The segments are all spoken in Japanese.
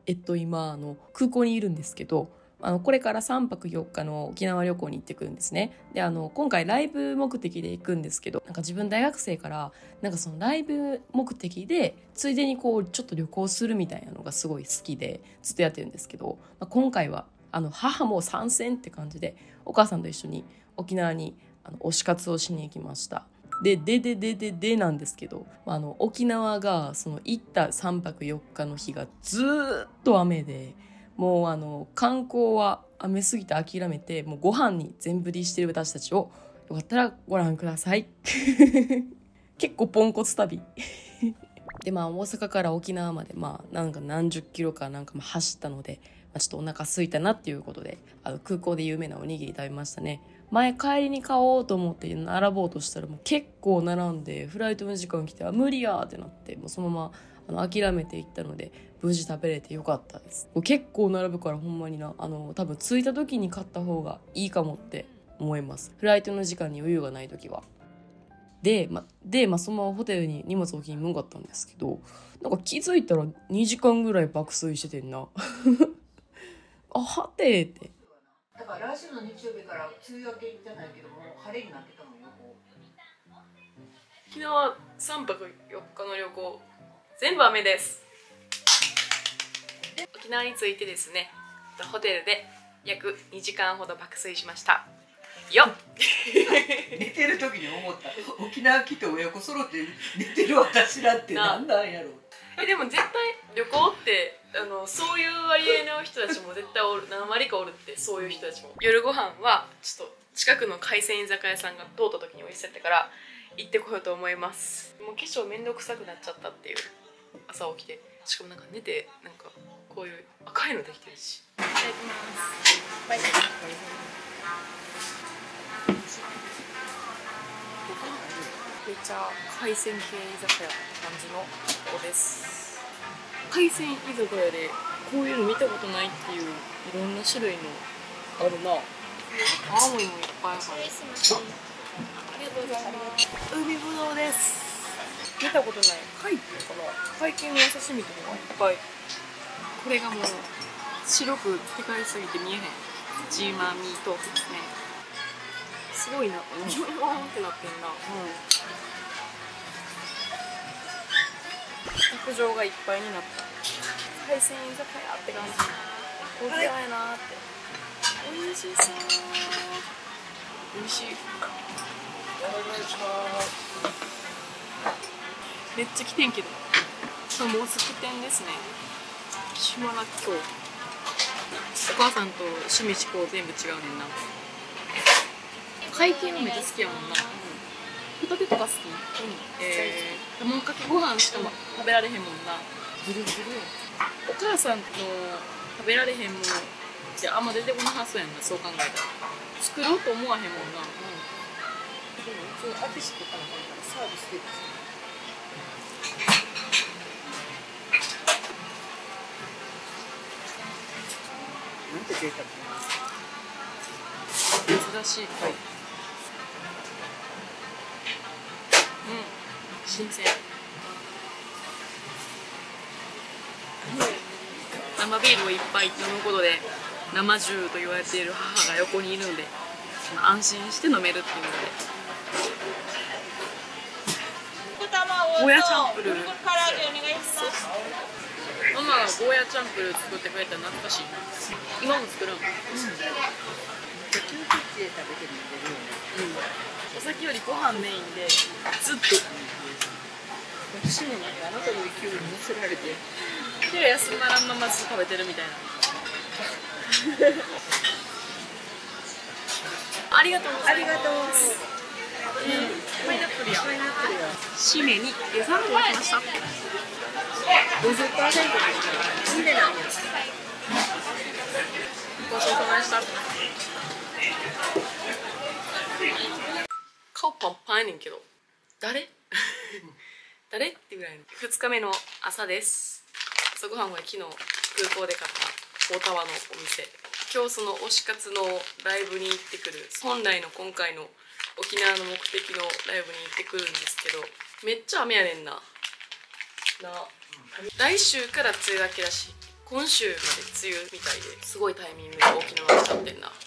今空港にいるんですけど、これから3泊4日の沖縄旅行に行ってくるんですね。で今回ライブ目的で行くんですけど、なんか自分大学生からなんかそのライブ目的でついでにこうちょっと旅行するみたいなのがすごい好きでずっとやってるんですけど、今回は母も参戦って感じでお母さんと一緒に沖縄に推し活をしに行きました。でなんですけど、沖縄がその行った3泊4日の日がずっと雨で、もう観光は雨すぎて諦めて、もうご飯に全振りしてる私たちをよかったらご覧ください。結構ポンコツ旅。で大阪から沖縄までなんか何十キロかなんか走ったので、ちょっとお腹空いたなっていうことで空港で有名なおにぎり食べましたね。前帰りに買おうと思って並ぼうとしたらもう結構並んで、フライトの時間来て無理やってなって、もうそのまま諦めていったので無事食べれてよかったです。結構並ぶからほんまにな多分着いた時に買った方がいいかもって思います、フライトの時間に余裕がない時は。でそのままホテルに荷物置きに向かったんですけど、なんか気づいたら2時間ぐらい爆睡しててんな。あはてーって。 だから来週の日曜日から梅雨明けじゃないけども晴れになってたのよ。 昨日は3泊4日の旅行全部雨です。沖縄に着いてですね、ホテルで約2時間ほど爆睡しましたよ。 寝てる時に思った、沖縄来て親子揃って寝てる私らってなんなんやろう。 でも絶対旅行ってそういう割合の人たちも絶対おる、何割かおるって。そういう人たちも夜ご飯はちょっと近くの海鮮居酒屋さんが通った時に美味しかったから行ってこようと思います。もう化粧めんどくさくなっちゃったっていう。朝起きて、しかもなんか寝てなんかこういう赤いのできてるし。いただきますバイバイ。めっちゃ海鮮系居酒屋って感じのとこです。海鮮居酒屋でこういうの見たことないっていういろんな種類のあるな。青森もいっぱいある。ありがとうございます。海ぶどうです。見たことない貝っていうかな、海鮮のお刺身とかがいっぱい。これがもう白くテカりすぎて見えへんジーマーミー豆腐ですね。すごいな、ジョヨーンってなってんな。卓上がいっぱいになった。海鮮居酒屋って感じ。沖縄やなーって。美味しそう。美味しい。お願いします。めっちゃ来てんけど。もうすき店ですね。島らっきょう。お母さんと趣味思考全部違うねんな。海鮮はめっちゃ好きやもんな。ホタテとか好き？卵かけご飯しかも食べられへんもんな。ずるずるやん。お母さんの食べられへんものってあんま出てこなさそうやんな、そう考えたら。作ろうと思わへんもんな。 でも一応アティシとかの方からサービスでなんて贅沢珍しい貝。新鮮。生ビールをいっぱい飲むことで生汁と言われている母が横にいるので安心して飲めるっていうので。ゴーヤチャンプルー。ママがゴーヤチャンプルー作ってくれたら懐かしい。今も作るん。 急ピッチで食べてみてるよね。 お酒よりご飯メインでずっと。 私もなんかあなたの勢いに乗せられて手が休まらんままずっと食べてるみたいな。ありがとうございます。パイナップルや。締めにデザートが来ました。50%ですね。ごちそうさまでした。顔パンパンやねんけど誰誰ってぐらいの。2日目の朝です。朝ごはんは昨日空港で買った大田原のお店。今日その推し活のライブに行ってくる、本来の今回の沖縄の目的のライブに行ってくるんですけど、めっちゃ雨やねんな。来週から梅雨明けだし、 今週まで梅雨みたいですごいタイミングで沖縄来ちゃってんな。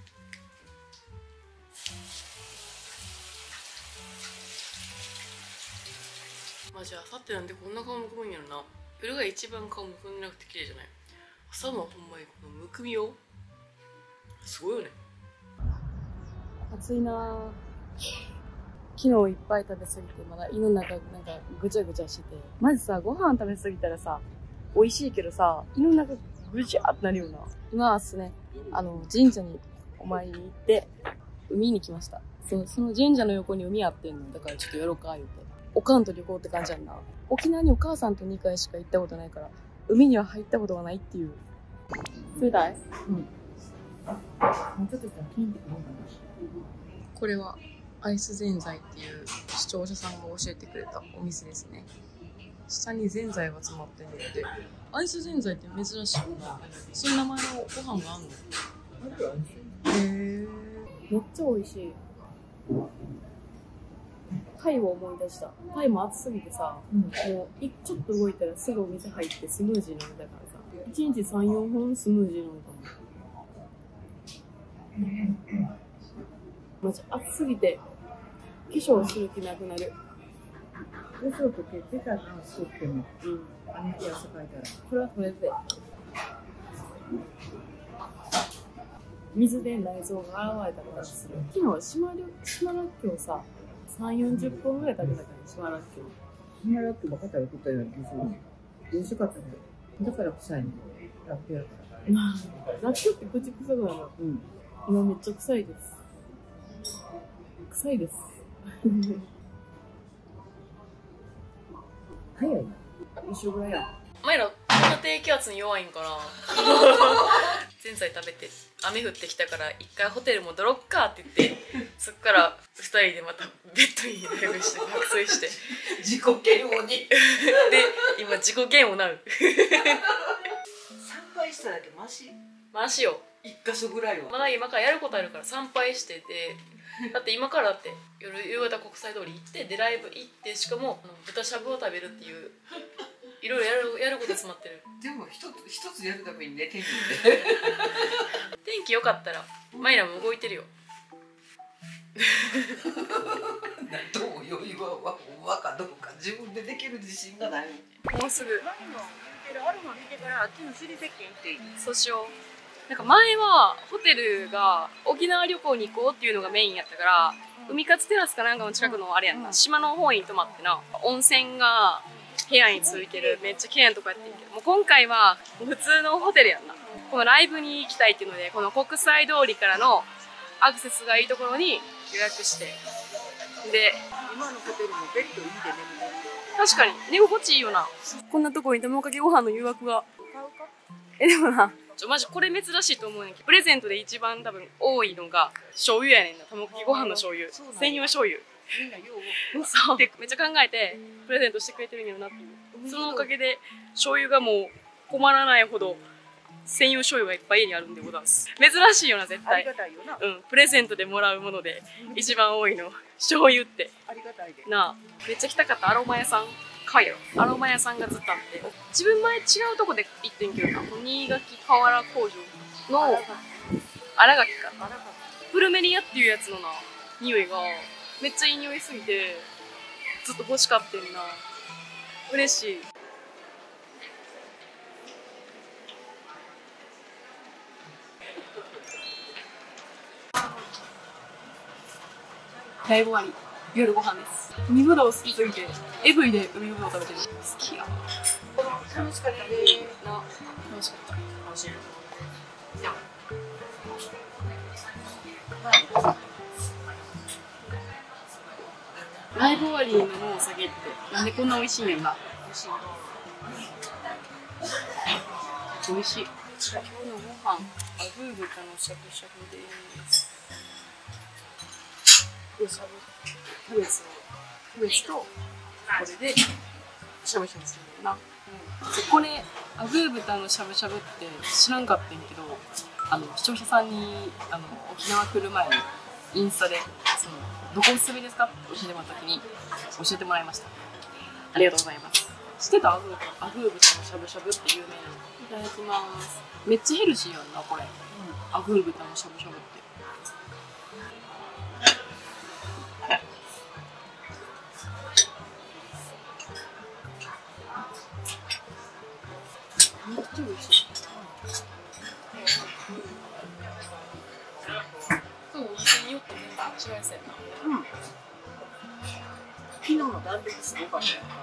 マジあさってなんでこんな顔むくむんやろな。夜が一番顔むくんでなくて綺麗じゃない。朝もほんまにこのむくみをすごいよね。暑いな。昨日いっぱい食べ過ぎてまだ胃の中なんかぐちゃぐちゃしてて、マジさご飯食べ過ぎたらさ美味しいけどさ胃の中ぐちゃってなるよな。今はですね神社にお参りに行って海に来ました。その神社の横に海あってんのだからちょっとやろうか言うて、おかんと旅行って感じやんな。沖縄にお母さんと2回しか行ったことないから海には入ったことがないっていう。冷たい？うん。もうちょっとしたらピンってくるかな。これはアイスぜんざいっていう視聴者さんが教えてくれたお店ですね。下にぜんざいが詰まってるので、アイスぜんざいって珍しいな。その名前のご飯があんの？へー。めっちゃ美味しい。タイを思い出した。タイも暑すぎてさ、もうちょっと動いたらすぐお店入ってスムージー飲んだからさ、1日3、4本スムージー飲むかも。マジ暑すぎて化粧する気なくなる。 化粧とけてたらしとっても、姉貴汗かいたらこれはこれで水で内臓が現れた感じする。昨日島らっきょうさ3、40本ぐらい食べたから島らっきょう。 島らっきょうばっか食べとったような気がする。美味しかったね。だから臭いの。らっきょうやから。 らっきょうって口臭くなる。今めっちゃ臭いです。臭いです。 早いな。一緒ぐらいや。 前らこんな低気圧に弱いんかな。前菜食べて雨降ってきたから一回ホテル戻ろっかって言ってそっから2人でまたベッドに入して爆睡して自己嫌悪にで今自己嫌悪なる。 参拝しただけマシよ一箇所ぐらいはまだ今からやることあるから参拝してて、だって今からだって夕方国際通り行ってでライブ行ってしかも豚しゃぶを食べるっていういろいろやること詰まってる。 でも一つやるためにね天気天気良かったらマイラも動いてるよ。 どうも余裕はわかどうか自分でできる自信がない。 もうすぐアロマ見てからあっちの尻石鹸行っていい？ そうしよう。なんか前はホテルが沖縄旅行に行こうっていうのがメインやったから、海勝テラスかなんかの近くのあれやんな、島の方に泊まってな、温泉が部屋についてるめっちゃ綺麗なとこやってんけど、もう今回は普通のホテルやんな。このライブに行きたいっていうのでこの国際通りからのアクセスがいいところに予約して、で今のホテルもベッドいいでね。 確かに寝心地いいよな。こんなとこに卵かけご飯の誘惑が。でもなマジこれ珍しいと思うねんけど、プレゼントで一番多分多いのが醤油やねんな。卵かけご飯の醤油、専用醤油。そうめっちゃ考えてプレゼントしてくれてるんやろなっていう。そのおかげで醤油がもう困らないほど専用醤油がいっぱい家にあるんでございます。珍しいよな絶対。 ありがたいよな。 プレゼントでもらうもので一番多いの醤油ってありがたいでなあ。めっちゃ来たかったアロマ屋さんかよ。アロマ屋さんがずっとあって、自分前違うとこで行ってんけどな、新垣河原工場の新垣かプルメリアっていうやつのな匂いがめっちゃいい匂いすぎてずっと欲しかってんな。嬉しい。ライブ終わり、夜ご飯です。海ぶどう好きすぎてエブリで海ぶどう食べてる。好きや。 楽しかったね。 楽しかった。楽しい。ライブ終わりに飲むお酒ってなんでこんな美味しいんやろな。美味しい。今日のご飯、アグー豚のしゃぶしゃぶです。キャベツとこれでしゃぶしゃぶするんだな。これアグー豚のしゃぶしゃぶって知らんかったんやけど、視聴者さんに沖縄来る前にインスタでどこおすすめですかって教えてもらった時に教えてもらいました。ありがとうございます。 してた？アグー豚のしゃぶしゃぶって有名なの。いただきます。めっちゃヘルシーやんなこれ。アグー豚のしゃぶしゃぶって。めっちゃ美味しい。お店によって全然違いそうやな。 昨日の弾力すごかったよ。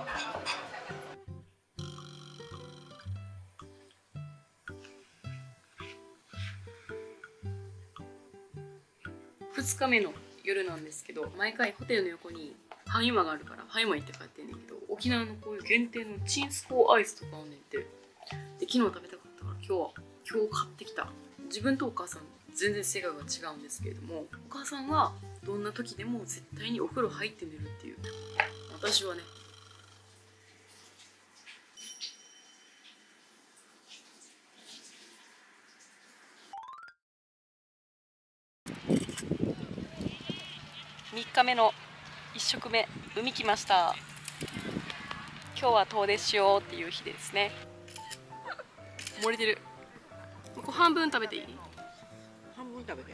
2日目の夜なんですけど、毎回ホテルの横にファミマがあるからファミマ行って帰ってんねんけど、沖縄のこういう限定のチンスコーアイスとかあんねんて。で昨日食べたかったから今日買ってきた。自分とお母さん全然性格が違うんですけれども、お母さんはどんな時でも絶対にお風呂入って寝るっていう。私はね、3日目の1食目、海来ました。今日は遠出しようっていう日ですね。漏れてる。ここ半分食べていい？ 半分食べて。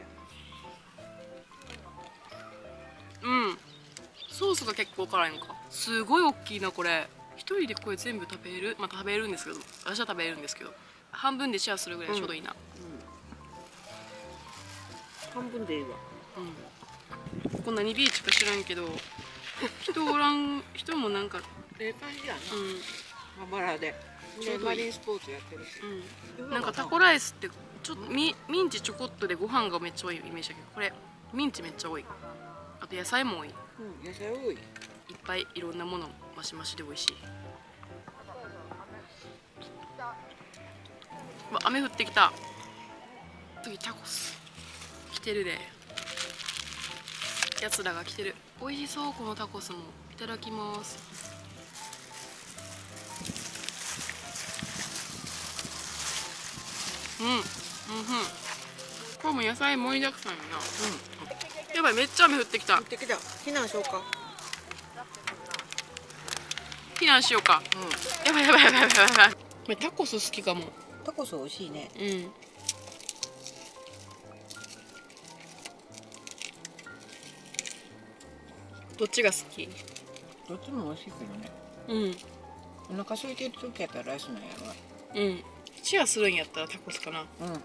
うん。ソースが結構辛いのか。すごい大きいなこれ。一人でこれ全部食べる？まあ食べるんですけど、私は食べれるんですけど、半分でシェアするぐらいちょうどいいな。 半分でいいわ。 こんなにビーチか知らんけど、人おらん、人もなんかええ感じやな。まばらで。マリンスポーツやってるし。 なんかタコライスってちょっとミンチちょこっとでご飯がめっちゃ多いイメージだけど、これミンチめっちゃ多い。あと野菜も多い。 野菜多い。 いっぱいいろんなものマシマシで美味しい。うわ、雨降ってきた。次タコス来てるで。やつらが来てる。美味しそう。このタコスもいただきます。これも野菜盛りだくさんやな。やばい、めっちゃ雨降ってきた。 降ってきた。避難しようか。 避難しようか。やばいやばいやばいやばいやばい。これタコス好きかも。 タコス美味しいね。 どっちが好き？ どっちも美味しいけどね。お腹空いてる時やったらライスなんやろ。 シェアするんやったらタコスかな。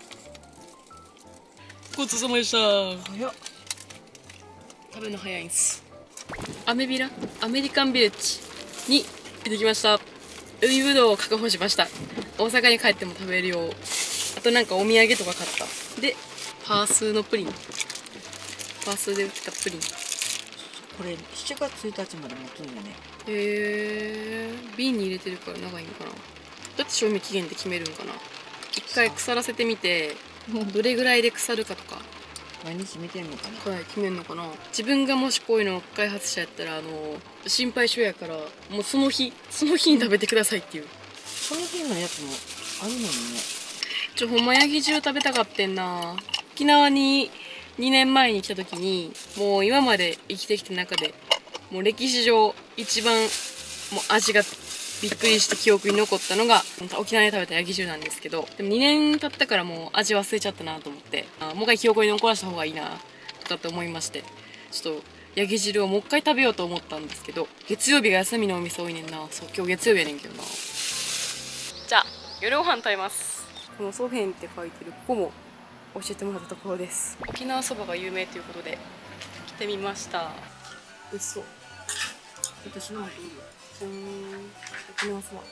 ごちそうさまでした。 早っ。 食べるの早いんす。アメリカンビレッジに行ってきました。海ぶどうを確保しました。大阪に帰っても食べるよう。あとなんかお土産とか買った。でパースのプリン、パースで売ってたプリン。 これ7月1日まで持つんだね。 へえ。瓶に入れてるから長いのかな。どうやって賞味期限って決めるんかな。一回腐らせてみて、どれぐらいで腐るかとか毎日見てんのかな。 決めるのかな。自分がもしこういうのを開発者やったら心配性やから、もうその日に食べてくださいっていう。 その日のやつもあるのにね。 ほんまヤギ汁食べたかってんな。沖縄に2年前に来た時に、もう今まで生きてきた中でもう歴史上一番もう味がびっくりして記憶に残ったのが沖縄で食べたヤギ汁なんですけど、でも2年経ったからもう味忘れちゃったなと思って、もう一回記憶に残らせた方がいいなとかって思いまして、ちょっとヤギ汁をもう一回食べようと思ったんですけど、月曜日が休みのお店多いねんな。そう、今日月曜日やねんけどな。じゃあ夜ご飯食べます。このソヘンって書いてるここも教えてもらったところです。沖縄そばが有名ということで来てみました。美味しそう。私のもいいよ。沖縄そば。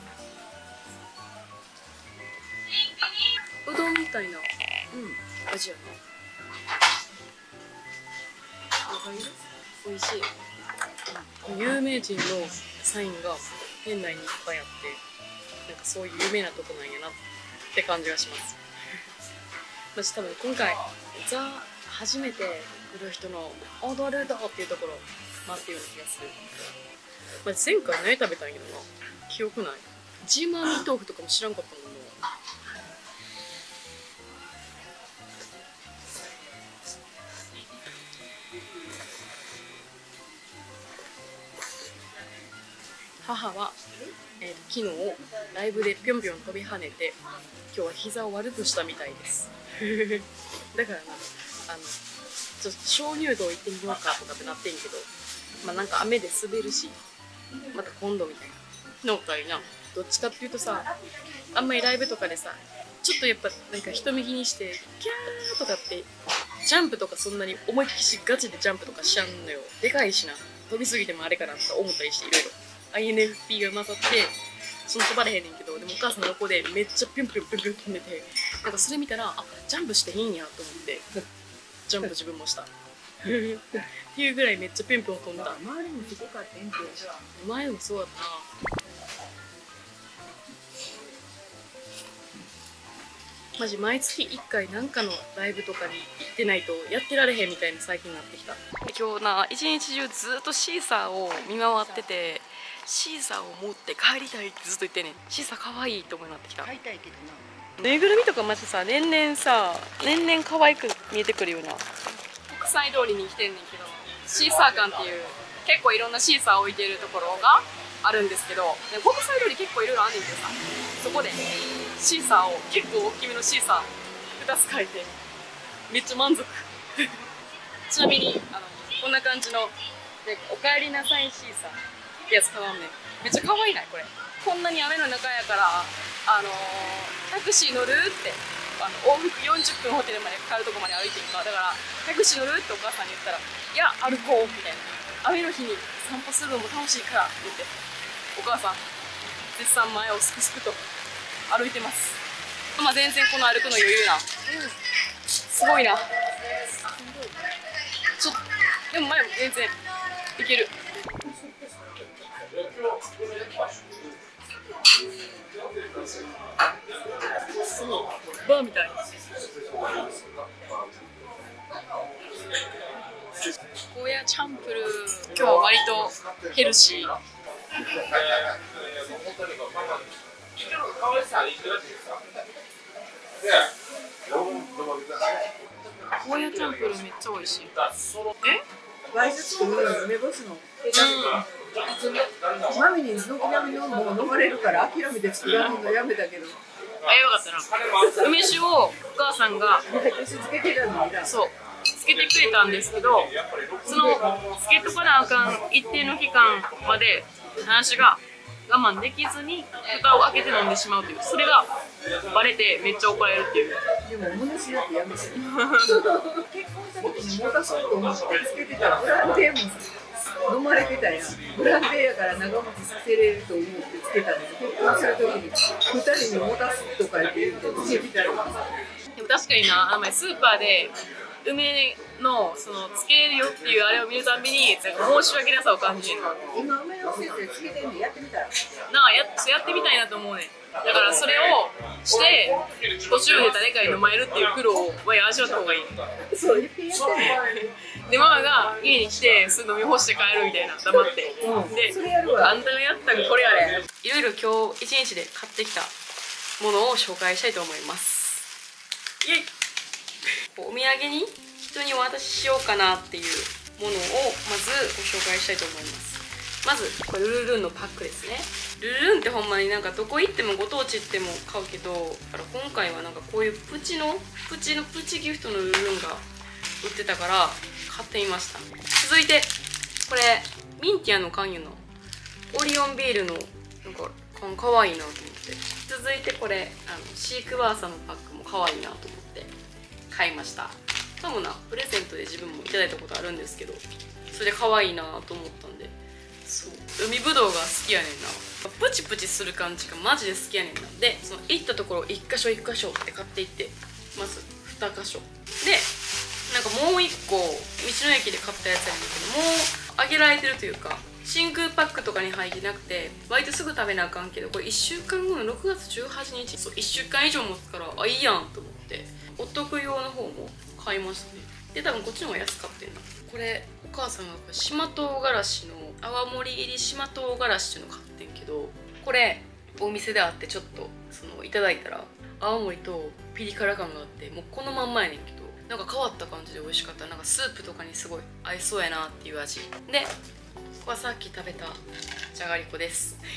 うどんみたいな味やな。わかります？美味しい。有名人のサインが店内にいっぱいあって、なんかそういう有名なとこなんやなって感じがします。私多分今回初めて来る人の踊るどっていうところ待ってるような気がする。前回何食べたんやけどな、記憶ない。ジーマーミー豆腐とかも知らんかったもんな。母は、 昨日ライブでぴょんぴょん飛び跳ねて今日は膝を悪くしたみたいですだからなちょっと鍾乳洞行ってみようかとかってなってんけど、まあなんか雨で滑るしまた今度みたいなのかいな。どっちかっていうとさ、あんまりライブとかでさちょっとやっぱなんか人目気にしてキャーとかってジャンプとかそんなに思いっきしガチでジャンプとかしちゃうのよ。でかいしな、飛びすぎてもあれかなとか思ったりしていろいろ INFP が混ざってその飛ばれへんねんけど、でもお母さんの横でめっちゃピュンピュンピュンピュン飛んでて、なんかそれ見たらあジャンプしていいんやと思ってジャンプ自分もしたっていうぐらいめっちゃピュンピュン飛んだ。 周りもすごかったんけど前もそうだったな。マジ毎月1回なんかのライブとかに行ってないとやってられへんみたいな最近になってきた。今日な一日中ずっとシーサーを見回ってて、シーサーを持って帰りたいってずっと言ってんねん。シーサー可愛いと思いになってきた。 買いたいけどな。 ぬいぐるみとかマジさ年々可愛く見えてくるような。国際通りに来てんねんけど、シーサー館っていう結構いろんなシーサー置いてるところがあるんですけど、国際通り結構いろいろあんねんけどさ、そこでシーサーを結構大きめのシーサー2つ書いてめっちゃ満足ちなみにこんな感じのおかえりなさいシーサーってやつ買わんねん。めっちゃ可愛いないこれ。こんなに雨の中やからタクシー乗るって往復40分ホテルまで帰るとこまで歩いてるから、だからタクシー乗るってお母さんに言ったら、いや歩こうみたいな、雨の日に散歩するのも楽しいからって言ってお母さん絶賛前をすくすくと歩いてます。まあ全然この歩くの余裕な、すごいな。ちょっとでも前も全然いける。そうバーみたい。ゴーヤチャンプルー、今日は割とヘルシー。ゴーヤチャンプルーめっちゃ美味しい。 ワイズ作るの梅干しのマミに軒並みのもう飲まれるから諦めて作らんのやめたけど、 よかったな。梅酒をお母さんが私つけてたのにな。 そうつけてくれたんですけど、そのつけとかなあかん一定の期間まで話が我慢できずに蓋を開けて飲んでしまうという、それがバレてめっちゃ怒られるっていう。 でも胸しだってやめて結婚した時に持たそうと思ってつけてたらブランデーも飲まれてたやん。ブランデーやから長持ちさせれると思ってつけたのに、結婚する時に2人に持たすとか言ってつけてたり。 でも確かにな、スーパーで梅のそのつけれるよっていうあれを見るたびになんか申し訳なさを感じる。 今梅の先生つけてるのやってみたらなあ、やってみたいなと思うねん。だからそれをして途中で誰かに飲まれるっていう苦労を味わった方がいい。 そう言ってやってるでママが家に来てすぐ飲み干して帰るみたいな、黙って、でそれやるわ。 あんたがやったんこれやれ。いろいろ今日一日で買ってきたものを紹介したいと思います。イエイ。お土産に人にお渡ししようかなっていうものをまずご紹介したいと思います。まずこれルルルンのパックですね。ルルルンってほんまになんかどこ行ってもご当地行っても買うけど、だから今回はなんかこういうプチギフトのルルルンが売ってたから買ってみました。続いてこれミンティアの缶湯のオリオンビールのなんか缶かわいいなと思って、続いてこれシークワーサのパックもかわいいなと思って買いました。多分なプレゼントで自分もいただいたことあるんですけど、それで可愛いなと思ったんで、そう海ぶどうが好きやねんな。プチプチする感じがマジで好きやねんな。でその行ったところ1箇所1箇所って買っていって、まず2箇所でなんかもう1個道の駅で買ったやつやねんけど、もうあげられてるというか真空パックとかに入ってなくて割とすぐ食べなあかんけど、これ1週間後の6月18日、そう1週間以上持つからあいいやんと思ってお得用の方も買いましたね。で多分こっちの方が安かったんな。これお母さんが島唐辛子の泡盛入り島唐辛子っていうの買ってんけど、これお店であってちょっといただいたら泡盛とピリ辛感があって、もうこのまんまやねんけどなんか変わった感じで美味しかった。なんかスープとかにすごい合いそうやなっていう味で、ここはさっき食べたじゃがりこです。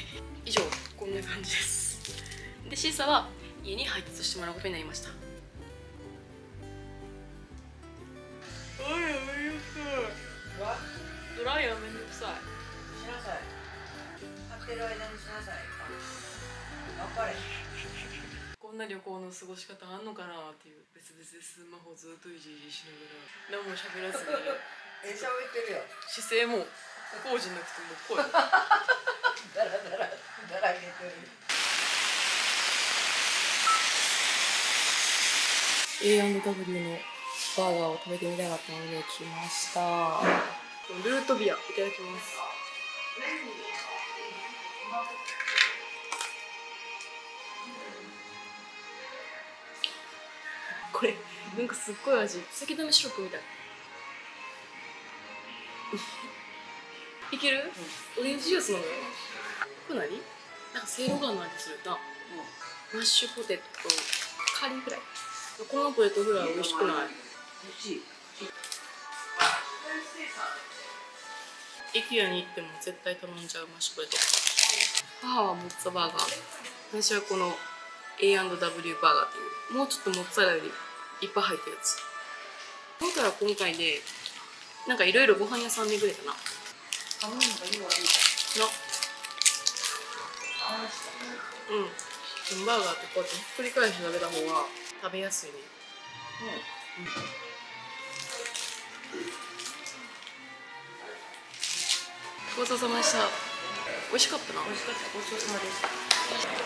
以上こんな感じです。でシーサーは家に配達してもらうことになりました。ドライヤーめんどくさい。 しなさい。買ってる間にしなさい。分かれ。 こんな旅行の過ごし方あんのかなっていう。別々でスマホずっといじいじしながら何も喋らずに喋ってるよ。 姿勢も工事なくても声だらけてる。 A&W のバーガーを食べてみたかったので来ました。ルートビアいただきます。これなんかすっごい味、酒溜めシロップみたい。いける？オレンジジュース飲む？これ何？なんかせいろがんの味するな。マッシュポテトとカリーフライ。このポテトフライ美味しくない？ 美味しい。 イケアに行っても絶対頼んじゃうマッシュポテト。母はモッツァバーガー、私はこの A&W バーガーっていう、もうちょっとモッツァレラよりいっぱい入ってるやつ。今回は今回でなんかいろいろご飯屋さん巡れたな。 頼むのがいいわいいのうん、バーガーってこうやってひっくり返して食べた方が食べやすいね。ごちそうさまでした。美味しかったな。 美味しかった。ごちそうさまでした。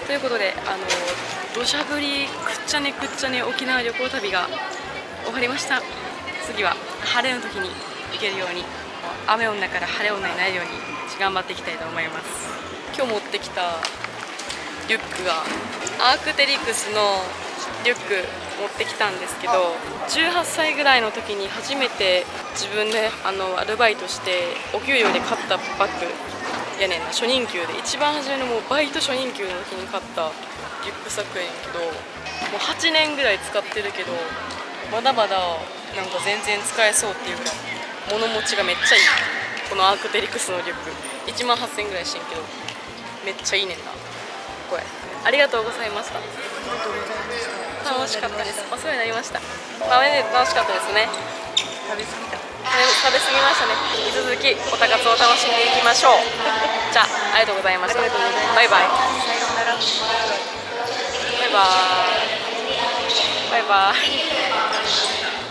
ということで土砂降りくっちゃねくっちゃね沖縄旅行旅が終わりました。次は晴れの時に行けるように、雨女から晴れ女になるように頑張っていきたいと思います。今日持ってきたリュックがアークテリクスのリュック持ってきたんですけど、18歳ぐらいの時に初めて自分でアルバイトしてお給料で買ったバッグやねんな。初任給で一番初めのもうバイト初任給の時に買ったリュックサックやねんけど、もう8年ぐらい使ってるけどまだまだなんか全然使えそうっていうか物持ちがめっちゃいい。このアークテリクスのリュック1万8000円ぐらいしてんけどめっちゃいいねんなこれ。ありがとうございました。楽しかったです。お世話になりました。楽しかったですね。 食べ過ぎた。 食べ過ぎましたね。引き続きおたかつを楽しんでいきましょう。じゃあありがとうございました。バイバイ。バイバイ。バイバイ。